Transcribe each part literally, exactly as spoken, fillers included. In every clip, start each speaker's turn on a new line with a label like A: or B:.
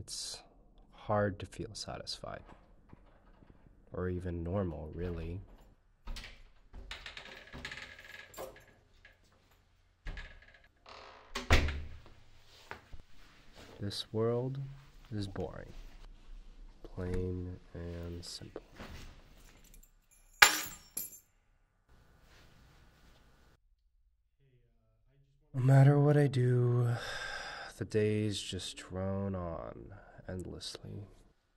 A: It's hard to feel satisfied. Or even normal, really. This world is boring. Plain and simple. No matter what I do, the days just drone on endlessly.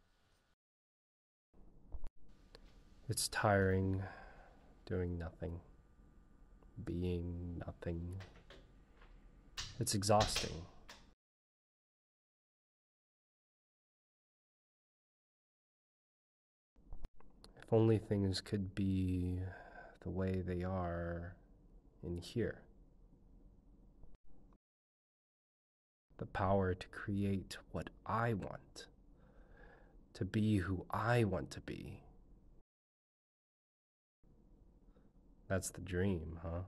A: It's tiring, doing nothing, being nothing. It's exhausting. If only things could be the way they are in here. The power to create what I want, to be who I want to be. That's the dream, huh?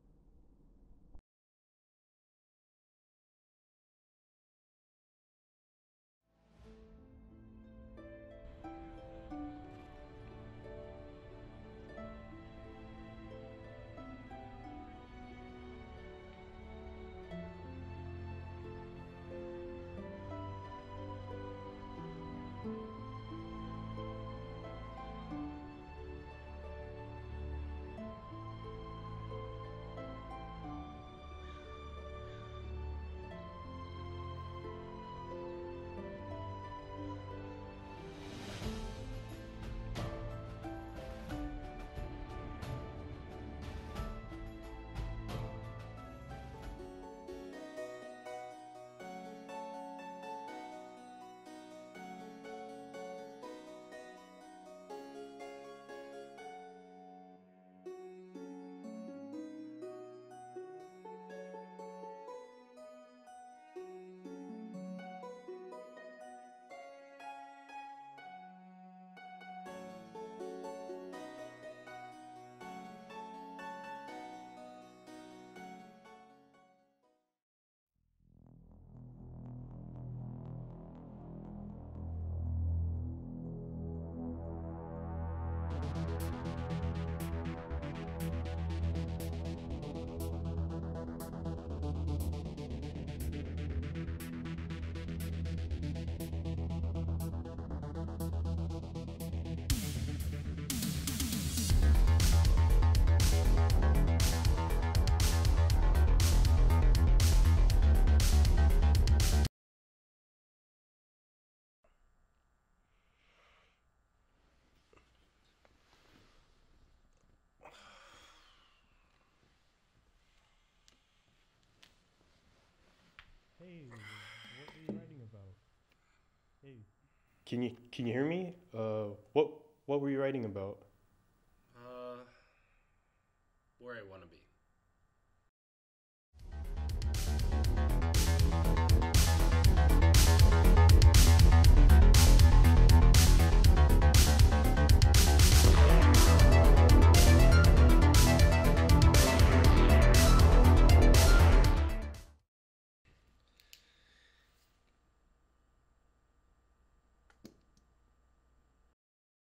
B: Hey, what were you writing about? Hey, can you can you hear me? Uh, what what were you writing about?
A: Uh, where I want to be.